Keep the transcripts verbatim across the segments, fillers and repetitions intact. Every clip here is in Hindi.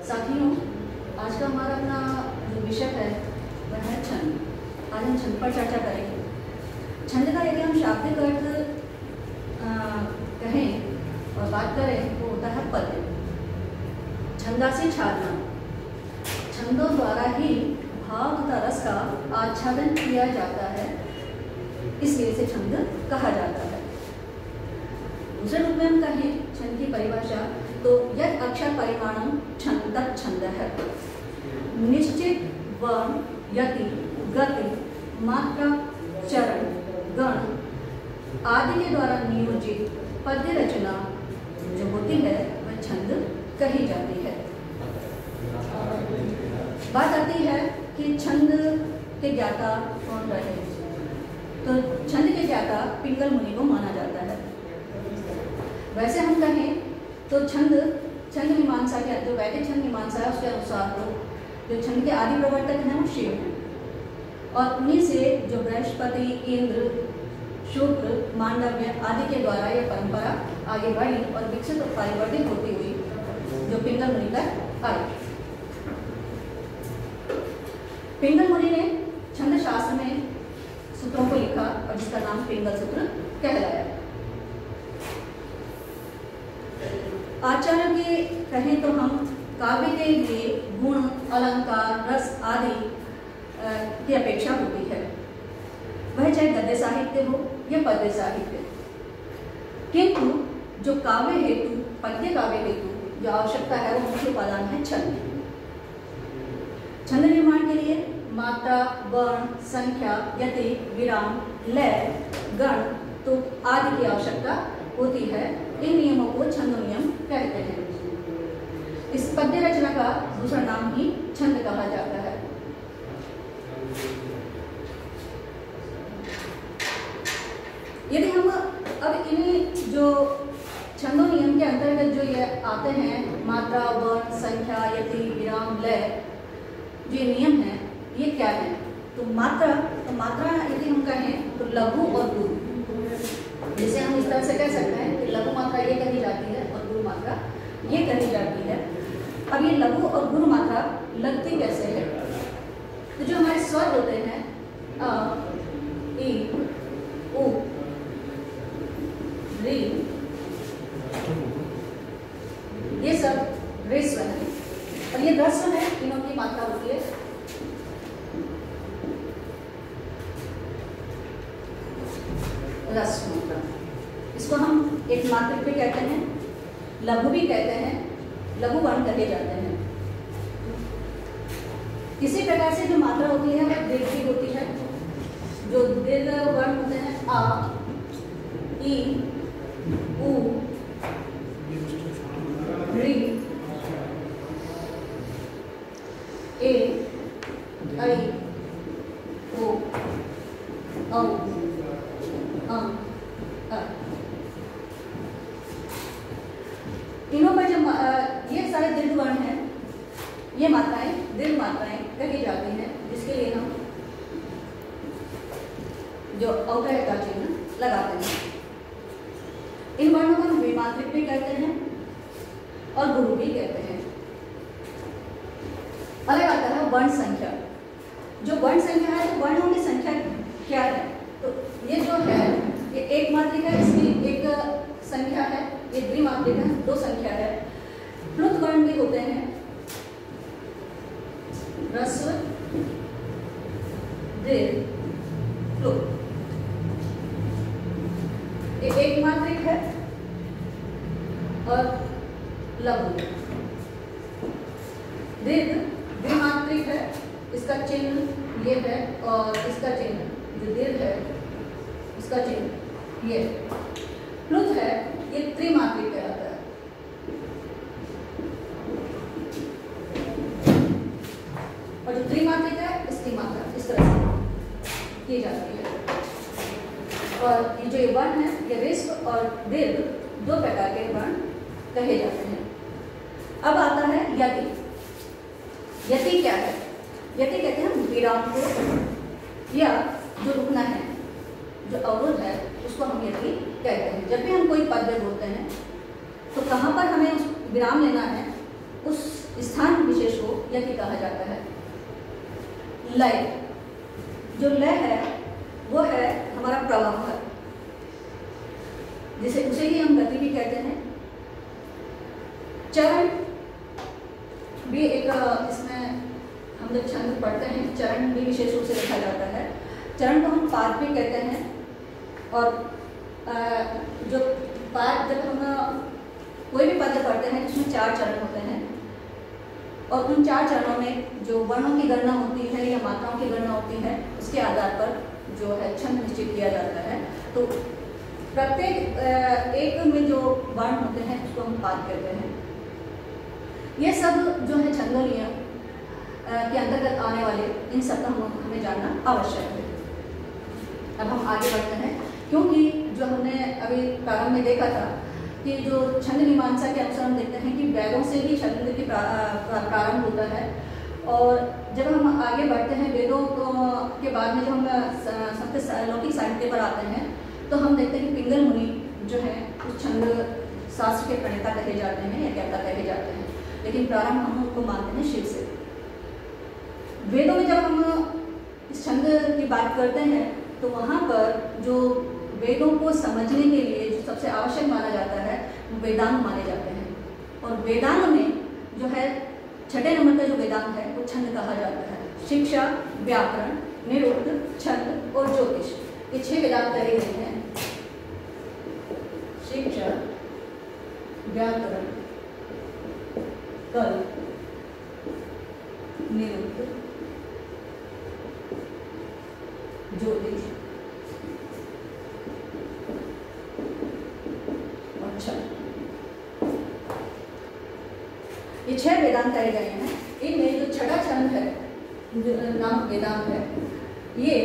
साथियों, आज का हमारा अपना जो विषय है वह है छंद। आज हम छंद पर चर्चा करेंगे। छंद का यदि हम शाब्दिक अर्थ कहें और बात करें तो होता है पद्य। छंदा से छादना, छंदों द्वारा ही भाव तथा रस का आच्छादन किया जाता है, इसलिए इसे छंद कहा जाता है। दूसरे रूप में हम कहें छंद की परिभाषा तो यद अक्षर परिमाणम छंद तत् छंद है। निश्चित वर्ण, यति, गति, मात्रा, चरण, गण आदि के द्वारा नियोजित पद्य रचना जो होती है वह छंद कही जाती है। बात आती है कि छंद के ज्ञाता कौन रहे, तो छंद के ज्ञाता पिंगल मुनि को माना जाता है। वैसे हम कहें तो छंद छंद मीमांसा के जो वैदिक छंद मीमांसा है उसके अनुसार तो जो छंद के आदि प्रवर्तक हैं वो शिव हैं, और उन्हीं से जो बृहस्पति, इंद्र, शुक्र, मांडव्य आदि के द्वारा यह परंपरा आगे बढ़ी और विकसित और परिवर्तित होती हुई जो पिंगल मुनि तक आई। पिंगल मुनि ने छंद शास्त्र में सूत्रों को लिखा और जिसका नाम पिंगल सूत्र कहलाया। आचार्य के कहें तो हम काव्य के लिए गुण, अलंकार, रस आदि की अपेक्षा होती है, वह चाहे गद्य साहित्य हो या पद्य साहित्य। किंतु जो काव्य हेतु, पद्य काव्य हेतु जो आवश्यकता है वो मुख्य उपादान है छंद। छंद निर्माण के लिए मात्रा, वर्ण, संख्या, यति, विराम, लय, गण तो आदि की आवश्यकता होती है। इन नियमों को छंद नियम कहते हैं। इस पद्य रचना का दूसरा नाम ही छंद कहा जाता है। यदि हम अब इन्हीं जो छंदों नियम के अंतर्गत जो ये आते हैं मात्रा, वर्ण, संख्या, यति, विराम, लय, जो ये नियम हैं ये क्या है, तो मात्रा तो मात्रा यदि हम कहें तो लघु और गुरु, जिसे हम इस तरह से कह सकते हैं कि लघु मात्रा ये कही जाती है और गुरु मात्रा ये कही जाती है। अब ये लघु और गुरु मात्रा लगती कैसे है, तो जो हमारे स्वर होते हैं अ, ई, उ, री, ये सब ह्रस्व है और ये ह्रस्व है, इनों की मात्रा होती है रस्व मात्रा। इसको हम एक मात्रिक भी कहते हैं, लघु भी कहते हैं, लघु वर्ण कहे जाते हैं। इसी प्रकार से जो मात्रा होती है वह दीर्घ भी होती है। जो दीर्घ वर्ण होते हैं आ, ई, उ, री, ए, ऐ, ओ, औ, अं, अ। इनों पर जो ये सारे दीर्घ वर्ण हैं, ये मात्राएं दीर्घ मात्राएं कही जाती हैं, जिसके लिए हम जो अवतय का चिन्ह लगाते हैं। इन वर्णों को हम द्विमात्रिक भी कहते हैं और गुरु भी कहते हैं। अलग आता है वर्ण संख्या। जो वर्ण संख्या है तो वर्णों की संख्या क्या है, तो ये जो है ये एक मात्रिक है, इसकी एक संख्या है, ये द्विमात्रिक है, दो संख्या है। प्लुत वर्ण भी होते हैं, ह्रस्व, दीर्घ, प्लुत। ये एक मात्रिक है और लघु। दीर्घ द्विमात्रिक है, इसका चिन्ह ये है और इसका चिन्ह जो दीर्घ है इसका चिन्ह ये। प्लुत है, ये त्रिमात्रिक कहलाता है। और जो त्रिमात्रिक है इसकी मात्रा इस तरह से की जाती है। और ये जो ये वर्ण है ये ह्रस्व और दीर्घ दो प्रकार के वर्ण कहे जाते हैं। अब आता है यति। यति क्या है, यति कहते हैं विराम को या जो रुकना है, जो अवरोध है उसको हम यति कहते हैं। जब भी हम कोई पद्य बोलते हैं तो कहाँ पर हमें उस विराम लेना है, उस स्थान विशेष को यति कहा जाता है। लय, जो लय है वो है हमारा प्रवाह, जिसे उसे ही हम गति भी कहते हैं। चरण भी एक, इसमें हम जब छंद पढ़ते हैं चरण भी विशेष रूप से लिखा जाता है। चरण को हम पाद भी कहते हैं। और जो पाद, जब हम कोई भी पद्य पढ़ते हैं उसमें चार चरण होते हैं और उन चार चरणों में जो वर्णों की गणना होती है या मात्राओं की गणना होती है उसके आधार पर जो है छंद निश्चित किया जाता है। तो प्रत्येक एक में जो वर्ण होते हैं उसको हम पाद कहते हैं। ये सब जो है छंदो नियम के अंतर्गत आने वाले इन सब का हम हमें जानना आवश्यक है। अब हम आगे बढ़ते हैं, क्योंकि जो हमने अभी प्रारंभ में देखा था कि जो छंद मीमांसा के अनुसार हम देखते हैं कि वेदों से ही छंद की प्रारंभ होता है। और जब हम आगे बढ़ते हैं वेदों के बाद में जब हम संस्कृत लौकिक साहित्य पर आते हैं तो हम देखते हैं कि पिंगल मुनि जो है उस छंद शास्त्र के प्रणेता कहे जाते हैं या ज्ञाता कहे जाते हैं, लेकिन प्रारंभ हम उनको मानते हैं शिव से। वेदों में जब हम इस छंद की बात करते हैं तो वहाँ पर जो वेदों को समझने के लिए जो सबसे आवश्यक माना जाता है वो वेदांग माने जाते हैं। और वेदांग में जो है छठे नंबर का जो वेदांग है वो छंद कहा जाता है। शिक्षा, व्याकरण, निरुक्त, छंद और ज्योतिष, ये छह वेदांग कहे गए हैं। शिक्षा, व्याकरण, कल्प, निरुक्त, ज्योतिष और छंद, ये छह वेदांत कहे गए हैं। इनमें जो छठा छंद है जो नाम वेदांत है, ये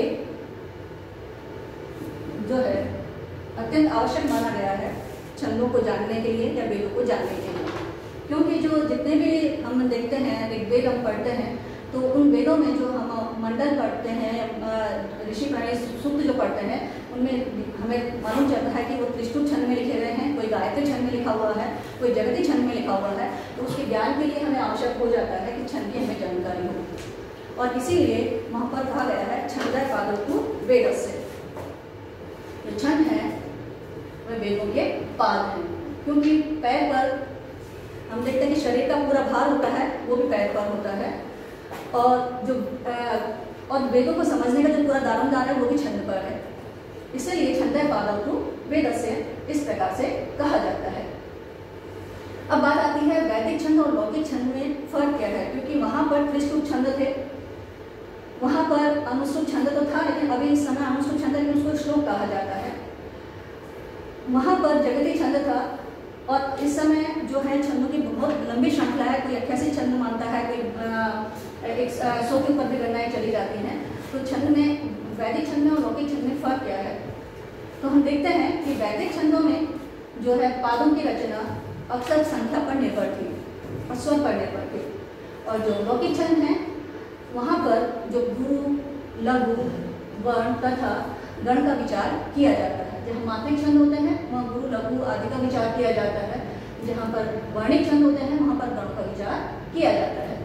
जो है अत्यंत आवश्यक माना गया है छंदों को जानने के लिए या वेदों को जानने के लिए। क्योंकि जो जितने भी हम देखते हैं ऋग्वेद हम पढ़ते हैं तो उन वेदों में जो हम मंडल पढ़ते हैं, ऋषि प्रणय सूक्त जो पढ़ते हैं, उनमें हमें मालूम चलता है कि वो त्रिष्टुप छंद में लिखे गए हैं, कोई गायत्री छंद में लिखा हुआ है, कोई जगती छंद में लिखा हुआ है। तो उसके ज्ञान के लिए हमें आवश्यक हो जाता है कि छंद की हमें जानकारी हो, और इसीलिए वहाँ पर कहा गया है छंदः पादोस्तु वेदस्य। जो छंद है वह वेदों के पाद हैं, क्योंकि पैर पर हम देखते हैं कि शरीर का पूरा भार होता है वो भी पैर पर होता है, और जो और वेदों को समझने का जो पूरा दारोमदार है वो भी छंद पर है। इसलिए छंदः पादोस्तु वेदस्य इस प्रकार से कहा जाता है। अब बात आती है वैदिक छंद और लौकिक छंद में फर्क क्या है, क्योंकि वहाँ पर त्रिष्टुप छंद थे, वहाँ पर अनुष्टुप छंद तो था, लेकिन अभी इस समय अनुष्टुप छंद लेकिन उसको श्लोक कहा जाता है। वहाँ पर जगती छंद था, और इस समय जो है छंदों की बहुत लंबी श्रृंखला है। कोई अट्ठासी छंद मानता है, कोई एक सौ के ऊपर भी गणनाएं चली जाती हैं। तो छंद में वैदिक छंद में और लौकिक छंद में फर्क क्या है, तो हम देखते हैं कि वैदिक छंदों में जो है पादों की रचना अक्सर संख्या पर निर्भर थी और स्वर पर निर्भर थी, और जो लौकिक छंद हैं वहाँ पर जो गुरु, लघु, वर्ण तथा गण का विचार किया जाता है। जहाँ मात्रिक छंद होते हैं वहाँ गुरु, लघु आदि का विचार किया जाता है, जहाँ पर वर्णिक छंद होते हैं वहाँ पर गण का विचार किया जाता है।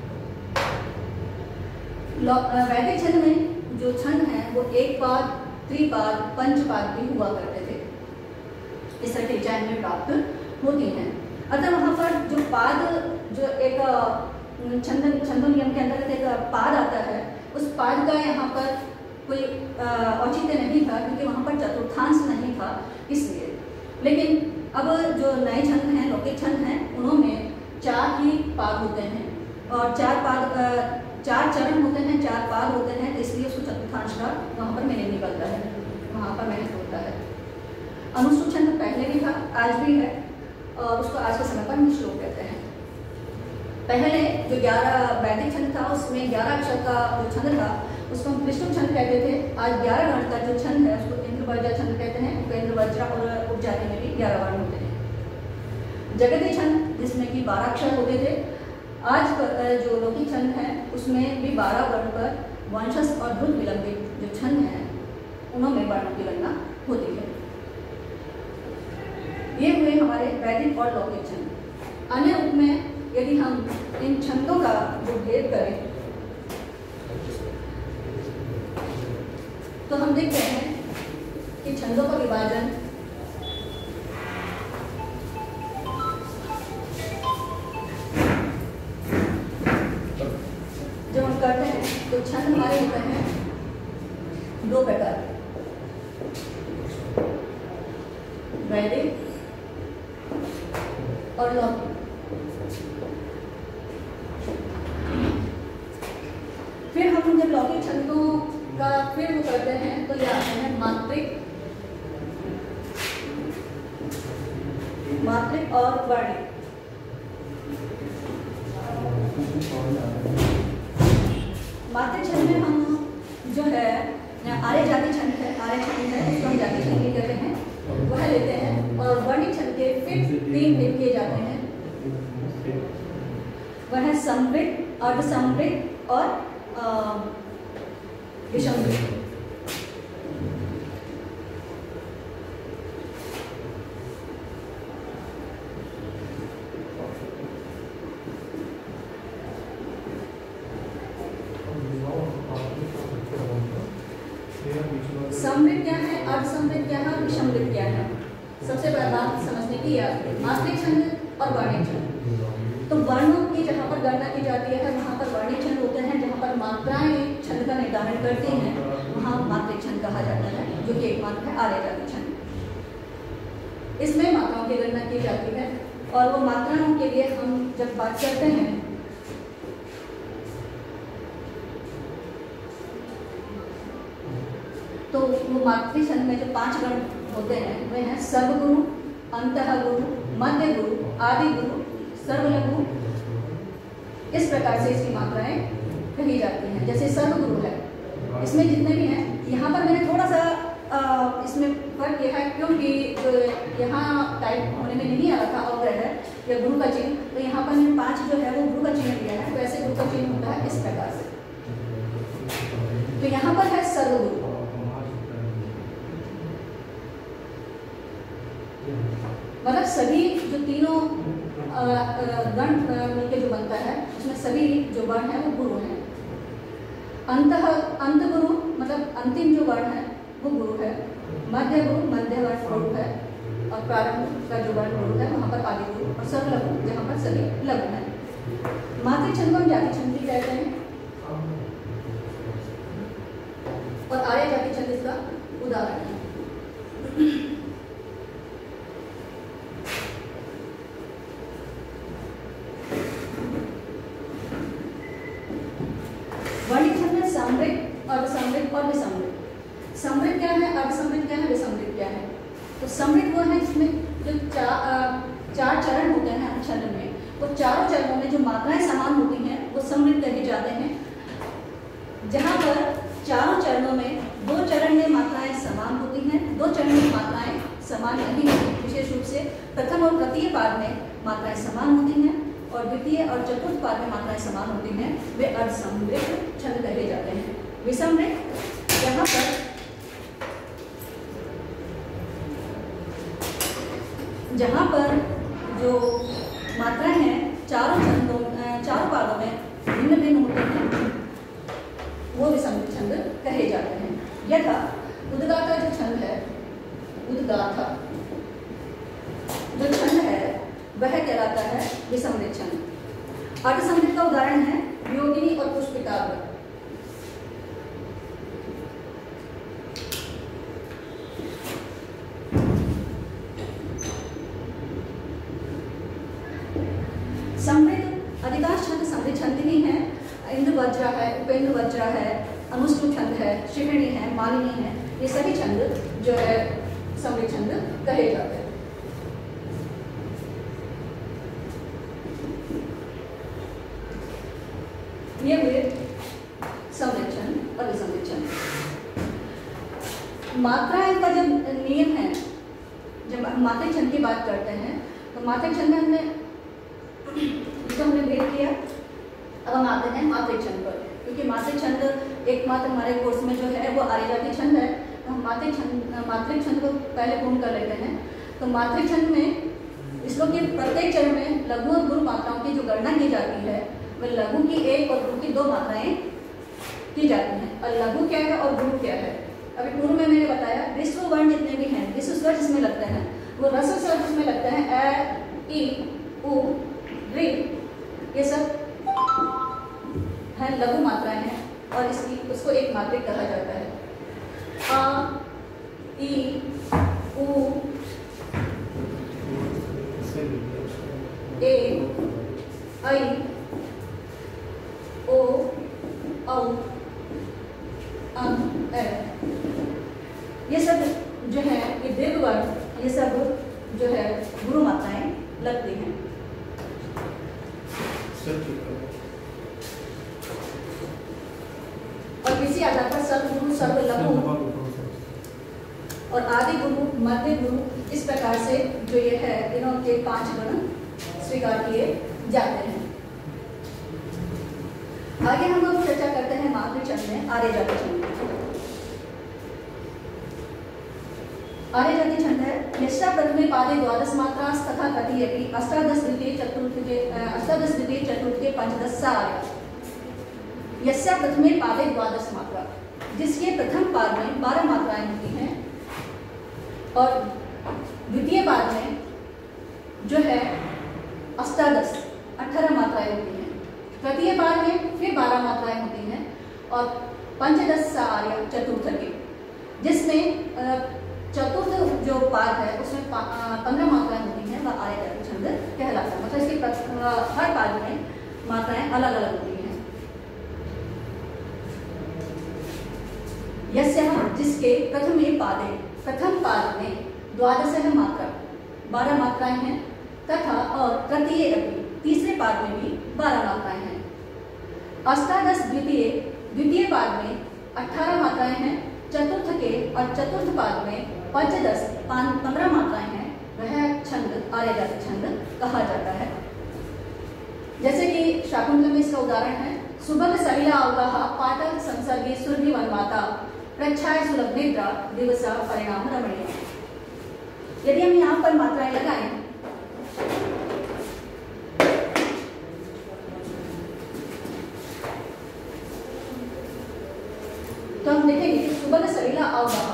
वैदिक छंद में जो छंद हैं वो एक पाद, त्रिपाद, पंचपाद भी हुआ करते थे, इस तरह के डिजाइन में प्राप्त होती हैं। अतः वहाँ पर जो पाद, जो एक छंद छंदो नियम के अंतर्गत एक पाद आता है, उस पाद का यहाँ पर कोई औचित्य नहीं था, क्योंकि वहाँ पर चतुर्थांश नहीं था इसलिए। लेकिन अब जो नए छंद हैं, लौकिक छंद हैं, उनमें चार ही पाद होते हैं और चार पाद चार चरण होते हैं, चार पाद होते हैं, तो इसलिए उसको चतुर्थांश का वहाँ पर मीनिंग निकलता है, वहाँ पर महत्व होता है। अनुष्टुप छंद पहले भी था, आज भी है, और उसको आज के समय पर हम श्लोक कहते हैं। पहले जो ग्यारह वैदिक छंद था उसमें ग्यारह अक्षर का जो छंद था उसको हम त्रिष्टुप छंद कहते थे। आज ग्यारह वर्ण का जो छंद है उसको इंद्रवज्र छंद कहते हैं। उपेंद्र वज्रा और उपजाति में भी ग्यारह वर्ण होते हैं। जगती छंद जिसमें कि बारह अक्षर होते थे, आज जो लौकिक छंद है उसमें भी बारह वर्ण पर वंशज और धुत विलंबित जो छंद हैं उनमें वर्णों की गणना होती है। ये हुए हमारे वैदिक और लौकिक छंद। अन्य रूप में यदि हम इन छंदों का जो भेद करें तो हम देखते हैं कि छंदों का विभाजन जब हम करते हैं तो छंद हमारे होते हैं दो प्रकार के, वैदिक और लौकिक। फिर हम जब लौकिक छंदों का फिर वो करते हैं तो ये आते हैं मात्रिक मात्रिक और वर्णिक। मात्रिक छंद में हम जो है आर्य जाति छंद है आर्य छंद है उसको हम जाति छंद कहते हैं, वह लेते हैं। और वर्णिक छंद के फिर तीन भेद किए जाते हैं, वह है समृद्ध, अर्धसमृद्ध और विषमृद्ध। समृद्ध क्या है, अर्धसमृद्ध क्या है, विषमृद्ध क्या है? सबसे पहले बात समझने की है मात्रिक छंद और वर्णिक छंद। तो वर्णों की जहाँ पर गणना की जाती है वहाँ पर वर्णिक छंद होते हैं, जहाँ पर मात्राएं छंद का निर्धारण करती हैं वहाँ मात्रिक छंद कहा जाता है, जो कि एकमात्र है आर्य जाति छंद। इसमें मात्राओं की गणना की जाती है और वो मात्राओं के लिए हम जब बात करते हैं तो वो मात्रिक छंद में जो पांच गण होते हैं वे हैं सर्वगुरु, अंतःगुरु, मध्य गुरु, आदि गुरु, सर्वलघु। इस प्रकार से इसकी मात्राएं कही जाती हैं। जैसे सर्वगुरु है, इसमें जितने भी हैं, यहाँ पर मैंने थोड़ा सा आ, इसमें फर्क किया है क्योंकि यहाँ टाइप होने में नहीं आ रहा था अवग्रह है या गुरु का चिन्ह, तो यहाँ पर मैंने पांच जो है वो गुरु का चिन्ह दिया है। वैसे गुरु का चिन्ह होता है इस प्रकार से। तो यहाँ पर है सर्वगुरु, मतलब सभी जो तीनों गण मिलकर जो बनता है उसमें सभी जो वर्ण है वो गुरु हैं। अंतः अंत गुरु मतलब अंतिम जो वर्ण है वो गुरु है। मध्य गुरु मध्य वर्ण गुरु है और प्रारंभ का जो वर्ण गुरु है वहाँ पर आदि गुरु और सर्वलघु जहाँ पर सभी लघु है। मात्रिक छंद को हम जाति छंद भी कहते हैं और आर्य जाति छंद इसका उदाहरण है। वर्णिक छंद में समृद्ध, अर्धसमृद्ध और विषमृद्ध। समृद्ध क्या है, अर्धसमृद्ध क्या है, विषमृद्ध क्या है? तो समृद्ध वो है जिसमें जो चा, चार चरण होते हैं छंद में, वो चारों चरणों में जो मात्राएं समान होती हैं वो समृद्ध कहे जाते हैं। जहाँ पर चारों चरणों में दो चरण में मात्राएं समान होती हैं, दो चरण में मात्राएं समान नहीं होती। विशेष रूप से प्रथम और तृतीय पाद में मात्राएं समान होती हैं और द्वितीय और चतुर्थ पाद में मात्राएं समान होती हैं, वे अर्धसमृद्ध छंद कहे जाते हैं। विषमृद्ध यहाँ पर जहाँ पर जो मात्राएं हैं चारों छंदों चारों पादों में भिन्न भिन्न होते हैं वो विषमृद्ध छंद कहे जाते हैं। यथा उद्गाता जो छंद है, उद्गाता जो छंद है वह कहलाता है विषमृद्ध छंद। अर्धसमृद्ध का उदाहरण है वियोगिनी और पुष्पिताग्र। समृद्ध अधिकांश छंद समृद्ध छंद ही हैं। इंद्र वज्रा है, उपेंद्र वज्रा है, अनुष्टुप छंद है, शिखिणी है, मालिनी है, ये सभी छंद जो है समृद्ध छंद कहे जाते हैं। ये हुए समृद्ध छंद और विषमृद्ध छंद। मात्राएं का जब नियम है, जब हम मात्रिक छंद की बात करते हैं तो मात्रिक छंद में हमने तो हमने भेद किया। अब हम आते हैं मात्रिक छंद पर, क्योंकि मात्रिक छंद एकमात्र हमारे कोर्स में जो है वो आर्य जाति छंद है, तो हम मात्रिक छंद मात्रिक छंद को पहले पूर्ण कर लेते हैं। तो मात्रिक छंद में श्लोक के प्रत्येक चरण में लघु और गुरु मात्राओं की जो गणना की जाती है वह लघु की एक और गुरु की दो मात्राएं की जाती हैं। और लघु क्या है और गुरु क्या है? अभी पूर्व में मैंने बताया विश्व वर्ण जितने भी हैं, विश्व स्वर जिसमें लगते हैं, वो रस स्वर जिसमें लगते हैं, ए, ई, उ, ऋ, ये सब है लघु मात्राएं हैं और इसकी उसको एक मात्रिक कहा जाता है। आ, ई, उ, ए, ऐ, ओ, औ, अं, ए, ये सब जो है ये दीर्घ वर्ण, ये सब जो है गुरु मात्राएं लगती हैं। और इसी आधार पर सर्व गुरु, सर्व लघु और आदि गुरु, मध्य गुरु, इस प्रकार से जो ये है इन्हों के पांच गण स्वीकार किए जाते हैं। आगे हम लोग चर्चा करते हैं मातृ छंद में आर्य जाति छंद। आर्य जाति छंद है यस्या प्रथमे पादे द्वादश मात्रा तथा तृतीये अष्टादश द्वितीय चतुर्थे अष्टादश द्वितीय चतुर्थे पंचदश सा आर्य। यस्या प्रथमे पादे द्वादश मात्रा, जिसके प्रथम पाद में बारह मात्राएं होती हैं और द्वितीय पाद में जो है अष्टादश अठारह मात्राएं होती हैं, तृतीय पाद में फिर बारह मात्राएं होती हैं और पंचदश सा आर्य चतुर्थ के, जिसमें चतुर्थ जो पाद है उसमें पंद्रह मात्राएं होती हैं, वह आर्य जाति छंद कहलाता है। मतलब इसके हर पाद में मात्राएं अलग अलग होती हैं। यस्या, जिसके प्रथमे पादे, प्रथम पाद में द्वादश मात्रा बारह मात्राएं हैं तथा और तृतीय अपनी, तीसरे पाद में भी बारह मात्राएं हैं। अष्टादश द्वितीय, द्वितीय पाद में अठारह मात्राएं हैं, चतुर्थ के और चतुर्थ पाद में पंचदश पंद्रह मात्राएं हैं, वह छंद आर्य जाति छंद कहा जाता है। जैसे कि शाकुंतल में इसका उदाहरण है, सुबह सलिला अवगाह पाठक संसर्गी सुरभि वनमाता प्रच्छाय सुलभ निद्रा दिवसा परिणाम रमणीय। यदि हम यहाँ पर मात्राएं लगाएं तो हम देखेंगे कि सुबह सलिला अवगाह,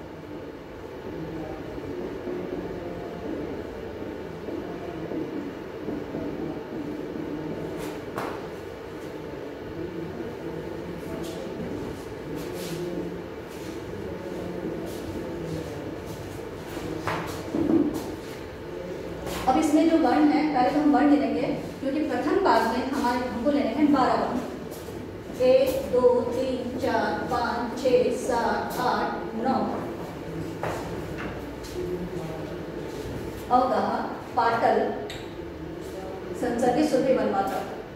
अब इसमें जो वर्ण है पहले तो हम वर्ण ले लेंगे, क्योंकि प्रथम पाद में हमारे हमको लेने हैं बारह वर्ण। एक, दो, तीन, चार, पाँच, छः, सात, आठ, नौ। अवगाह, पाटल, संसर्गी सुरभि वनमाता।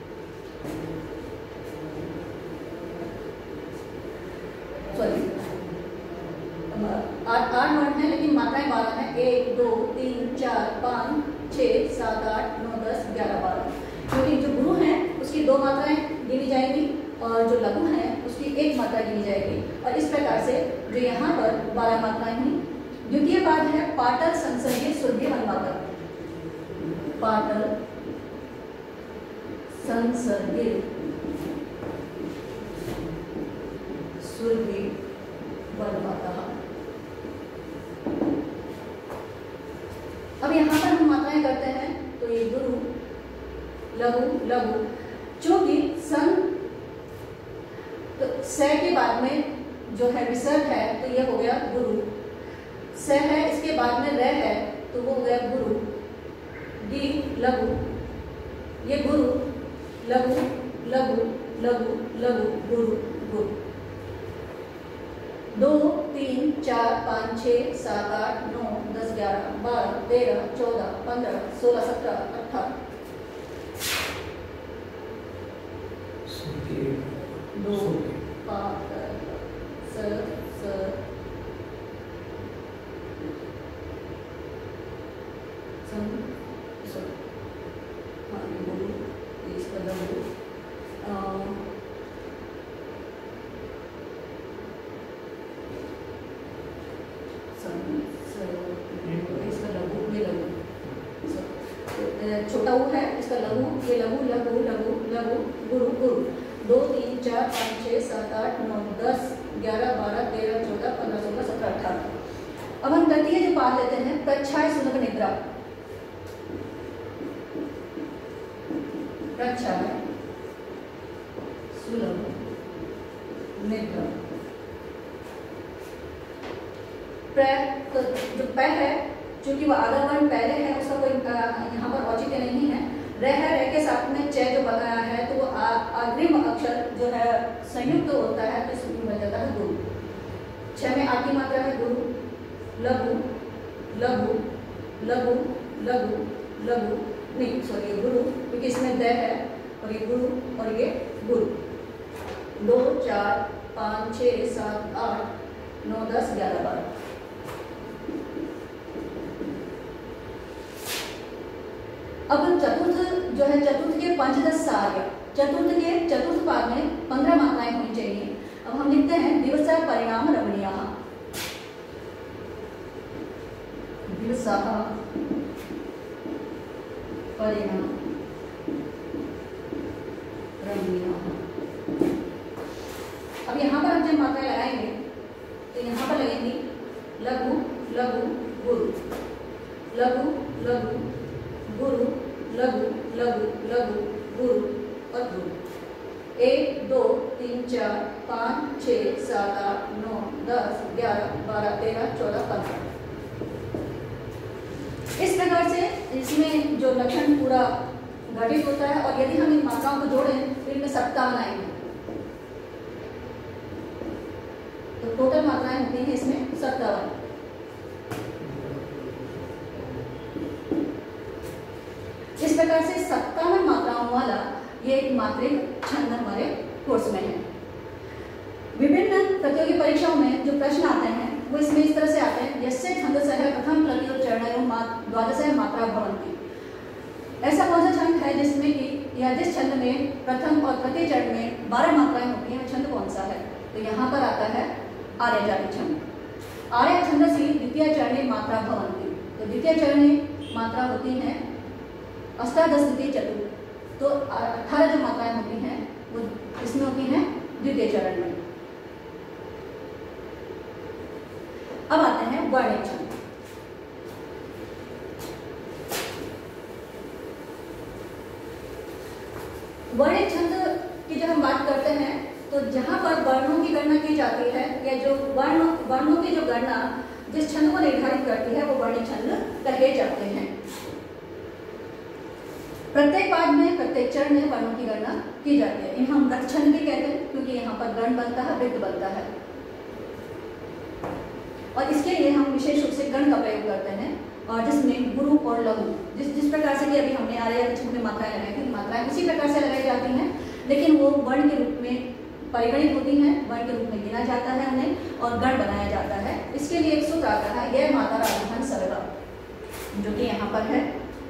सॉरी आठ आठ वर्ण है लेकिन मात्राएं बारह हैं। एक, दो, तीन, चार, पाँच, छः, सात, आठ, नौ, दस, ग्यारह, बारह। क्योंकि जो गुरु हैं उसकी दो मात्राएं गिनी जाएंगी और जो लघु है उसकी एक मात्रा गिनी जाएगी। और इस प्रकार से जो यहाँ पर बारह मात्राएं हुई। द्वितीय पाद है पाटल संसर्गी सुरभि वनमाता। पाटल संसर्गी सुरभि वनमाता। अब यहाँ पर हम मात्राएं करते हैं तो ये गुरु, लघु, लघु, चूंकि सन तो स के बाद में जो है विसर्ग है तो ये हो गया गुरु। स है इसके बाद में र है तो वो हो गया गुरु। गी लघु, ये गुरु, लघु, लघु, लघु, लघु, गुरु, गुरु। दो, तीन, चार, पाँच, छः, सात, आठ, नौ, दस, ग्यारह, बारह, तेरह, चौदह, पंद्रह, सोलह, सत्रह, अठारह। दो, पाँच, स, स, सन, स, हाँ ये बोलो, इसका लघु, इसका लघु, ये लघु, छोटा ऊ है ये लघु लघु लघु लघु गुरु गुरु। दो तीन चार पाँच छः सात आठ नौ दस ग्यारह बारह तेरह चौदह पंद्रह सोलह सत्रह अठारह। अब हम तृतीय जो पाठ लेते हैं, प्रच्छाय सुलभ निद्रा। प्रच्छाय सुलभ निद्रा। प्र तो जो प है, चूंकि वो आधा वर्ण पहले है, उसका कोई यहाँ पर औचित्य नहीं है। रह है, रह के साथ में च जो बनाया है तो वो अग्रिम अक्षर जो है संयुक्त तो होता है, तो इसमें बन जाता है गुरु। छ में आखिरी मात्रा है गुरु, लघु लघु लघु लघु लघु नहीं सॉरी गुरु, क्योंकि इसमें द है और ये गुरु और ये गुरु। दो चार पाँच छः सात आठ नौ दस ग्यारह बारह। अब चतुर्थ जो है, चतुर्थ के पंचदश सा आ गया। चतुर्थ के चतुर्थ पाद में पंद्रह मात्राएं होनी चाहिए। अब हम लिखते हैं दिवस परिणाम रमणीय। दिवस परिणाम रमणीय। अब यहाँ पर हम जब मात्राएं लगाएंगे तो यहाँ पर लगेंगी लघु लघु गुरु, लघु लघु गुरु, लघु लघु लघु गुरु और गुरु। एक दो तीन चार पाँच छः सात आठ नौ दस ग्यारह बारह तेरह चौदह पंद्रह। इस प्रकार से इसमें जो लक्षण पूरा घटित होता है। और यदि हम इन मात्राओं को जोड़ें तो इनमें सत्तावन आएंगे। तो टोटल मात्राएं होती हैं इसमें सत्तावन। इस प्रकार से सत्तावन मात्राओं वाला ये एक मात्रिक छंद हमारे कोर्स में है। विभिन्न प्रतियोगी परीक्षाओं में जो प्रश्न आते हैं वो इसमें इस तरह से आते हैं, यस्य छंदसः प्रथम प्रति चरणयोः द्वादश मात्रा भवन्ति। ऐसा कौन सा छंद है जिसमें कि या जिस छंद में प्रथम और तृतीय चरण में बारह मात्राएं होती हैं, छंद कौन सा है? तो यहाँ पर आता है आर्यजाति छंद। आर्य छंदसि द्वितीय चरणे मात्रा भवन्ति। तो द्वितीय चरण में मात्रा होती है अष्टादश द्वितीय चतुर्थ, तो अठारह जो मात्राएं होती हैं वो इसमें होती हैं द्वितीय चरण में। अब आते हैं वर्णिक छंद। वर्णिक छंद की जब हम बात करते हैं तो जहां पर वर्णों की गणना की जाती है या जो वर्ण वर्णों की जो गणना जिस छंद को निर्धारित करती है वो वर्णिक छंद कहे जाते हैं। प्रत्येक पाद में प्रत्येक चरण में वर्णों की गणना की जाती है। इन्हें हम वृत्त छंद भी कहते हैं क्योंकि यहाँ पर गण बनता है, वृत्त बनता है। और इसके लिए हम विशेष रूप से गण का प्रयोग करते हैं और जिसमें गुरु और लघु जिस जिस प्रकार से कि अभी हमने आर्य छंद में मात्राएं लगाई थी, मात्राएं उसी प्रकार से लगाई जाती हैं, लेकिन वो वर्ण के रूप में परिगणित होती हैं, वर्ण के रूप में गिना जाता है उन्हें और गण बनाया जाता है। इसके लिए एक सूत्र आता है, यह माता राजधान सलगा, जो कि यहाँ पर है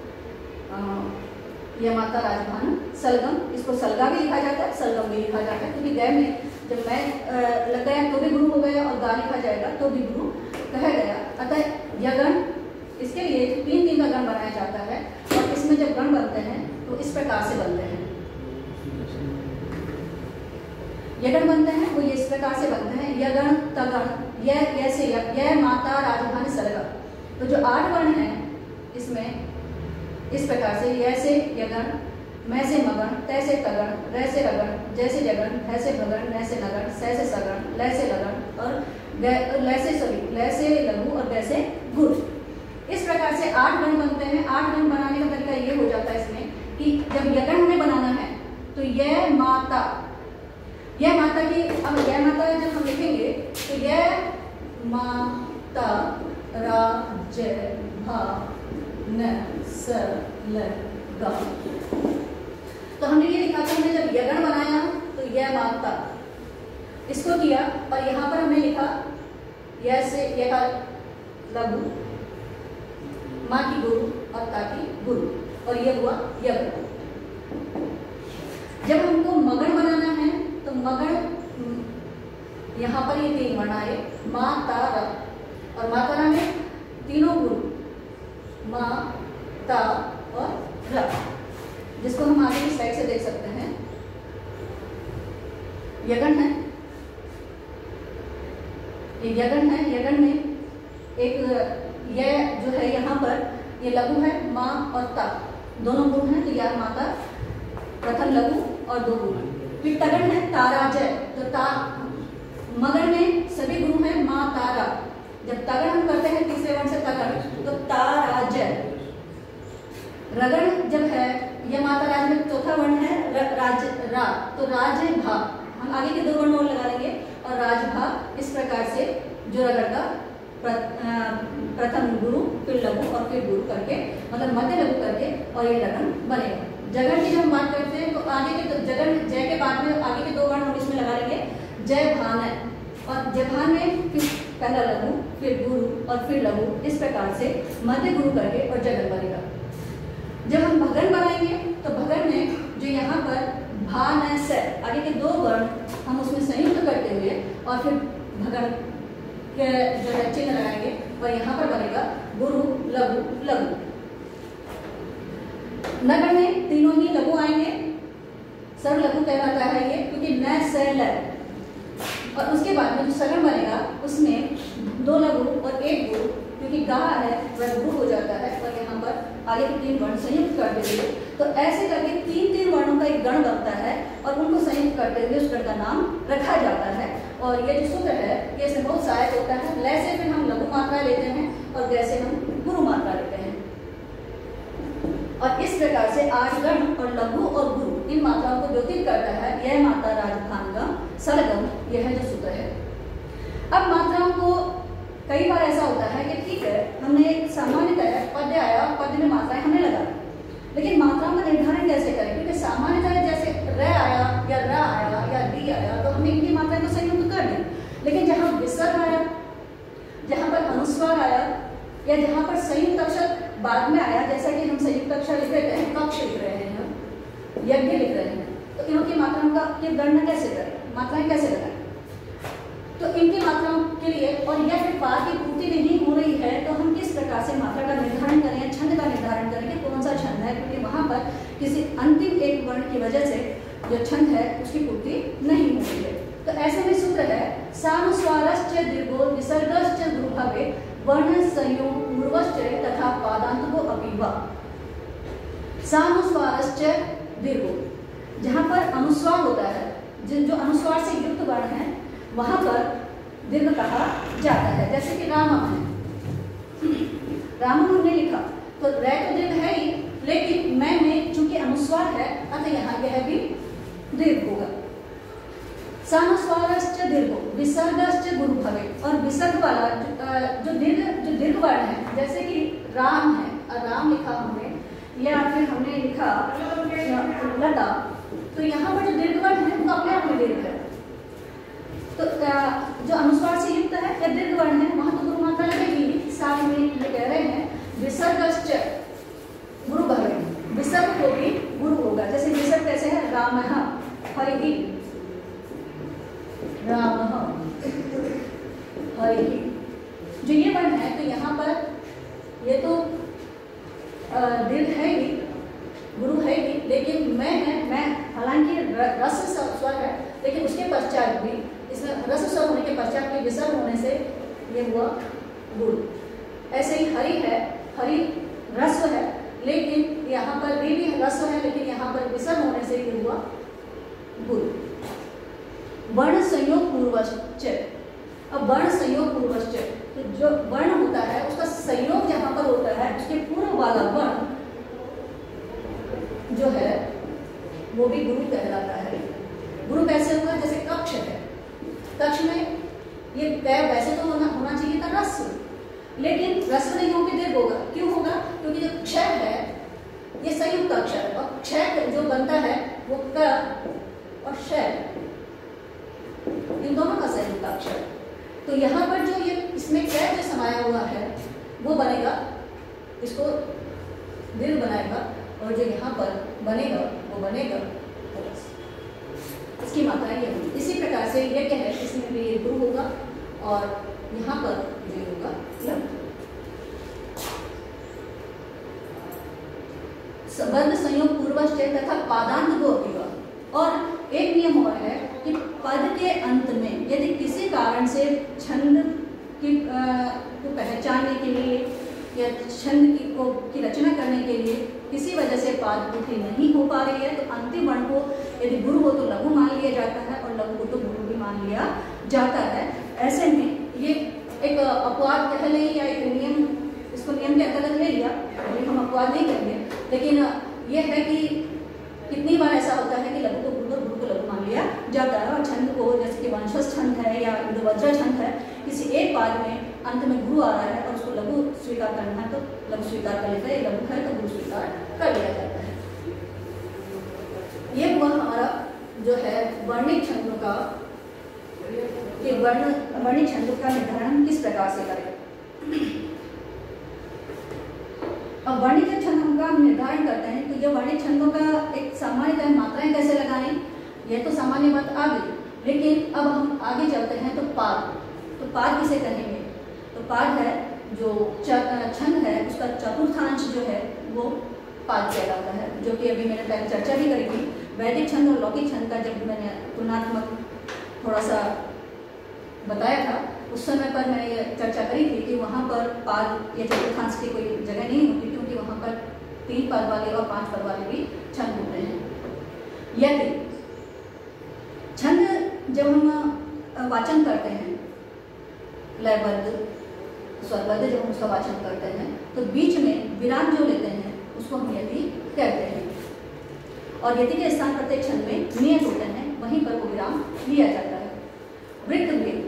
यह माता राजधान सलगम। इसको सलगा भी लिखा जाता है, सलगम भी लिखा जाता है, क्योंकि ग में जब मैं लग गया तो भी गुरु हो गया और गा लिखा जाएगा तो भी गुरु कहा गया। अतः यह गण, इसके लिए तीन तीन का गण बनाया जाता है और इसमें जब गण बनते हैं तो इस प्रकार से बनते हैं। यह गण बनते हैं वो ये इस प्रकार से बनते हैं, यह गण तगण यह ऐसे यह माता राजधानी सलगा। तो जो आठ वर्ण है इसमें इस प्रकार से य से यगण, मैं से मगण, तय से तगण, र से रगण, जैसे जगण, भ से भगण, न से नगण, स से सगण, ल से लगण और ल से सॉरी ल से लघु और ग से गुरु। इस प्रकार से आठ गण बनते हैं। आठ गण बनाने का तरीका ये हो जाता है इसमें कि जब यगण हमें बनाना है तो यह माता यह माता की अब यह माता जब हम लिखेंगे तो यह माता राज भा न स ल ग। तो हमने ये लिखा था, हमने जब यगण बनाया तो यह माता इसको किया और यहाँ पर हमने लिखा यह से यह लघु, माँ की गुरु और ता की गुरु और यह हुआ यगण। जब हमको मगण बनाना है तो मगण यहाँ पर ये तीन वर्ण आए, माँ ता रा, और मातारा में तीनों गुरु माँ ता और र। जिसको हम आगे की स्लाइड से देख सकते हैं। यगन है, एक यगन है। यगन में एक यह जो है यहाँ पर ये लघु है, माँ और ता दोनों गुण हैं, तो यह माता प्रथम लघु और दो गुण। फिर तगन है, तारा जय, तो ता मगन में सभी गुरु हैं, माँ तारा। जब तगन हम करते हैं तीसरे वर्ण से तगन, तो तारा जय। रगन जब है, यह माता राज में चौथा वर्ण है, राज रा, तो राज भा, हम आगे के दो वर्ण और लगा लेंगे, और राजभा। इस प्रकार से जो रगड़ का प्रथम गुरु, फिर लघु और फिर गुरु करके, मतलब मध्य लघु करके, और ये रगन बनेगा। जगन की जब हम बात करते हैं तो आगे के जगन जय के बाद में आगे के दो वर्ण हम इसमें लगा लेंगे, जय भान है, और जयभान में फिर पहला लघु, फिर गुरु और फिर लघु, इस प्रकार से मध्य गुरु करके और जगन बनेगा। जब हम भगन बनाएंगे तो भगन में जो यहाँ पर भा न से आगे के दो वर्ण हम उसमें संयुक्त करते हुए और फिर भगन के जो है चिन्ह लगाएंगे, और यहाँ पर बनेगा गुरु लघु लघु। नगर में तीनों ही लघु आएंगे, सर्व लघु कहलाता है ये, क्योंकि न से ल। और उसके बाद में जो सगन बनेगा उसमें दो लघु और एक गुरु, क्योंकि गा है वह गुरु हो जाता है, और यहाँ पर आगे के तीन वर्ण संयुक्त कर देंगे। तो ऐसे करके तीन तीन वर्णों का एक गण बनता है, और उनको संयुक्त करते हुए उस गण का नाम रखा जाता है। और ये जो सूत्र है ये इसमें बहुत सहायक होता है। ल से फिर हम लघु मात्रा लेते हैं, और ग से हम गुरु मात्रा लेते हैं, और इस प्रकार से आठ गण और लघु और गुरु इन मात्राओं को द्योतित करता है यह माता राजभानगम सरगम, यह जो सूत्र है। अब मात्राओं को कई बार ऐसा होता है कि ठीक है, हमने एक सामान्यतः पद्य आया, पद्य में मात्राएं हमने लगा, लेकिन मात्राओं का निर्धारण कैसे करें? क्योंकि सामान्यतः जैसे र आया या र आया या दी आया तो हमने इनकी मात्राएं तो संयुक्त कर दी, लेकिन जहाँ विसर्ग आया, जहाँ पर अनुस्वार आया, या जहाँ पर संयुक्त अक्षर बाद में आया, जैसा कि हम संयुक्त अक्षर लिख रहे हैं, कक्ष लिख रहे हैं, हम यज्ञ लिख रहे हैं, तो इनों की मात्राओं का ये गणना कैसे करें, मात्राएं कैसे लगाएं? तो इनकी मात्राओं के लिए, और यह फिर पार की पूर्ति नहीं हो रही है, तो हम किस प्रकार से मात्रा का निर्धारण करें या छंद का निर्धारण करें कि कौन सा छंद है, क्योंकि वहां पर किसी अंतिम एक वर्ण की वजह से जो छंद है उसकी पूर्ति नहीं हो रही है। तो ऐसे में सूत्र है सानुस्वारश्च दीर्घो विसर्गश्च गुरुभावे वर्ण संयोग पूर्वश्च तथा पादांतको अपि वा। सानुस्वारश्च दीर्घो, जहाँ पर अनुस्वार होता है, जो अनुस्वार से युक्त वर्ण है वहां पर दीर्घ कहा जाता है। जैसे कि रामम है, रामम हमने लिखा तो रै तो दीर्घ है ही, लेकिन मैं में चूंकि अनुस्वार है अतः यहाँ यह भी दीर्घ होगा। सानुस्वारश्च दीर्घो विसर्गश्च गुरु भवे, और विसर्ग वाला जो दीर्घ जो दीर्घ वर्ण है, जैसे कि राम है और राम लिखा हमने, या फिर हमने लिखा लता, तो यहाँ पर जो दीर्घ वर्ण है वो अपने आप में दीर्घ है। तो जो अनुस्वार से युक्त है या दीर्घ वर्ण है वहां तो गुरु मात्रा लगेगी। साथ में ये कह रहे हैं विसर्गश्च गुरु भवे, विसर्ग को भी गुरु होगा। जैसे विसर्ग कैसे है, राम हरि, राम हरि, जो ये वर्ण है, तो यहाँ पर ये तो दीर्घ है ही, गुरु है ही, लेकिन मैं है, मैं हालांकि रस स्वर है, लेकिन उसके पश्चात भी इसमें रस स्वर होने के पश्चात भी विसर्ग होने से ये हुआ गुरु। ऐसे ही हरि है, हरि रस्व है, लेकिन यहाँ पर भी, भी रस्व है, लेकिन यहाँ पर विसर्ग होने से ये हुआ गुरु। वर्ण संयोग पूर्वश्च, अब वर्ण संयोग पूर्वश्च, तो जो वर्ण होता है उसका संयोग जहाँ पर होता है उसके पूर्व वाला वर्ण जो है वो भी गुरु कहलाता है। गुरु कैसे होगा, जैसे कक्ष है, कक्ष में ये कै वैसे तो होना होना चाहिए था रस्व, लेकिन रस्व नहीं होकर दीर्घ होगा। क्यों होगा, क्योंकि जो क्षय है ये संयुक्त अक्षर, और क्षय जो बनता है वो क और शय, इन दोनों का संयुक्त अक्षर। तो यहाँ पर जो ये इसमें कै जो समाया हुआ है वो बनेगा, इसको दीर्घ बनाएगा, और जो यहाँ पर बनेगा वो बनेगा इसकी मात्रा ये होगी। इसी प्रकार से ये क्या है, इसमें भी ये गुरु होगा, और यहाँ पर ये होगा लघु। वर्ण संयोग पूर्व पूर्वश्चय तथा पादांत को होगा। और एक नियम और है कि पद के अंत में यदि किसी कारण से छंद की को पहचानने के लिए या छंद की को की रचना करने के लिए किसी वजह से पाद पूर्ति नहीं हो पा रही है तो अंतिम वर्ण को यदि गुरु हो तो लघु मान लिया जाता है और लघु को तो गुरु भी मान लिया जाता है। ऐसे में ये एक अपवाद कह लें या एक नियम, इसको नियम के अंतर्गत ले लिया, हम अपवाद नहीं करेंगे, लेकिन यह है कि कितनी बार ऐसा होता है कि लघु को गुरु और गुरु को लघु मान लिया जाता है। और छंद को जैसे कि वंशज छंद है या इंद्रवज्र छंद है, किसी एक पाद में अंत में गुरु आ रहा है और उसको लघु स्वीकार करना है तो लघु स्वीकार कर लेते हैं, लघु है तो गुरु स्वीकार कर लिया जाता है। ये हुआ हमारा जो है वर्णिक छंदों का कि वर्ण वर्णिक छंदों का निर्धारण किस प्रकार से करें। अब वर्णिक छंदों का हम निर्धारण करते हैं तो ये वर्णिक छंदों का एक सामान्यतः मात्राएं कैसे लगाएं, यह तो सामान्य बात आ गई, लेकिन अब हम आगे चलते हैं तो पाद, तो पाद किसे कहेंगे, तो पाद है जो छंद है उसका चतुर्थांश जो है वो पाद कहलाता है, जो कि अभी मैंने पहले चर्चा भी करी थी। वैदिक छंद और लौकिक छंद का जब मैंने तुलनात्मक थोड़ा सा बताया था उस समय पर मैंने ये चर्चा करी थी कि वहाँ पर पाद या चतुर्थांश की कोई जगह नहीं होती, क्योंकि वहाँ पर तीन पद वाले और पांच पद वाले भी छंद होते हैं। यदि छंद जब हम वाचन करते हैं लयबद्ध स्वरबद्ध जब हम उसका वाचन करते हैं तो बीच में विराम जो लेते हैं उसको हम यति कहते हैं, और यति के स्थान प्रत्येक छंद में नियत होते हैं, वहीं पर वो विराम लिया जाता है। वृत्त में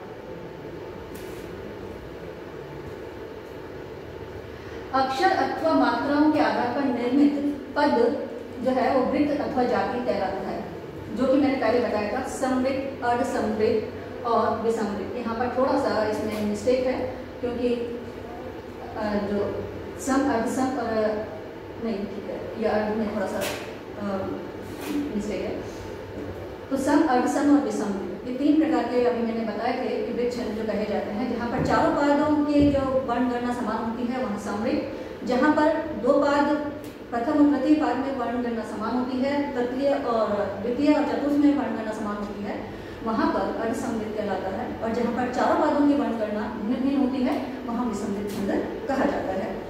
अक्षर अथवा मात्राओं के आधार पर निर्मित पद जो है वो वृत्त अथवा जाति कहलाता है, जो कि मैंने पहले बताया था समृद्ध, अर्धसमृद्ध और विसमृद्ध। यहाँ पर थोड़ा सा इसमें मिस्टेक है, क्योंकि जो सम अर्धसम और नहीं ठीक है, या अर्ध में थोड़ा सा मिस्टेक है। तो सम, अर्धसम और विसम ये तीन प्रकार के अभी मैंने बताए थे कि वृत्त छंद जो कहे जाते हैं, जहाँ पर चारों पादों के जो वर्ण गणना समान होती है वहाँ समृद्ध, जहाँ पर दो पाद प्रथम और तृतीय पाद में वर्ण गणना समान होती है, तृतीय और द्वितीय और चतुर्थ में वर्ण गणना समान होती है, वहाँ पर अर्धसमृद्ध कहलाता है। और जहाँ पर चारों पादों की वर्ण गणना भिन्न भिन्न होती है वहाँ विसमृद्ध छंद कहा जाता है।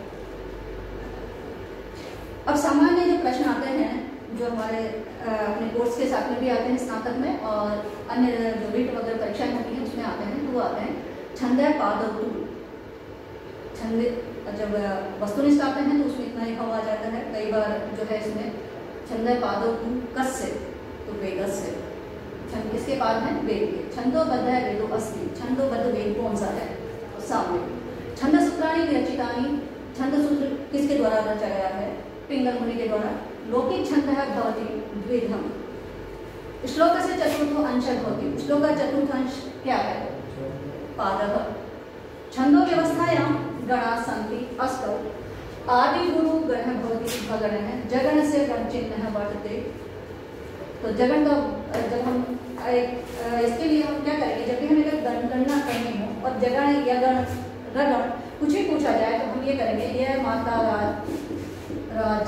अब सामान्य जो प्रश्न आते हैं जो हमारे अपने कोर्स के साथ में भी आते हैं स्नातक में, और अन्य जो रीट वगैरह परीक्षाएं होती हैं उसमें आते हैं, तो वो आते हैं छंद पाद और तुल। छंद जब वस्तुनिष्ठ आते हैं तो उसमें इतना लिखा हुआ आ जाता है, कई बार जो है इसमें छंद पाद और तुल कस्य तो वेगस से। छंद किसके पाद हैं? वेद के। छंदोबद्ध है वेदो अस्ति, छंदोबद्ध वेद कौन सा है? सामने। छंद सूत्राणि विरचितानि, छंद सूत्र किसके द्वारा रचा गया है? पिंगल मुनि के द्वारा। लौकिक छंद है भवति द्विधम, श्लोक से चतुर्थो अंश भवति, श्लोक का चतुर्थ अंश क्या है? पादः। छंदो व्यवस्थायां गणा सन्ति अष्टौ, आदि गुरु गण भवति भगण है, जगण से गण चिन्ह वर्तते। तो जगण का जब हम इसके लिए हम क्या करेंगे, जब भी हमें गण गणना करनी हो और जगण या गण रगण कुछ भी पूछा जाए तो हम ये करेंगे, यह माता राज राज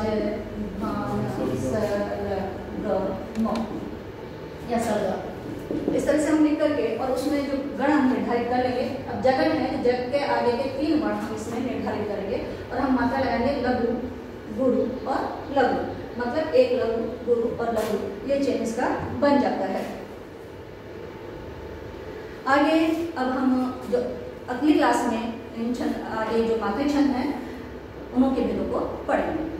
या सरगा, इस तरह से हम लिख करके और उसमें जो गण हम निर्धारित कर लेंगे। अब जगन है तो जग के आगे के तीन वर्ण हम इसमें निर्धारित करेंगे और हम मात्रा लगाएंगे लघु, गुरु और लघु, मतलब एक लघु, गुरु और लघु, ये चेन इसका बन जाता है। आगे अब हम जो अगली क्लास में इन छंद आगे जो मात्रिक छंद हैं उनके भेदों को पढ़ेंगे।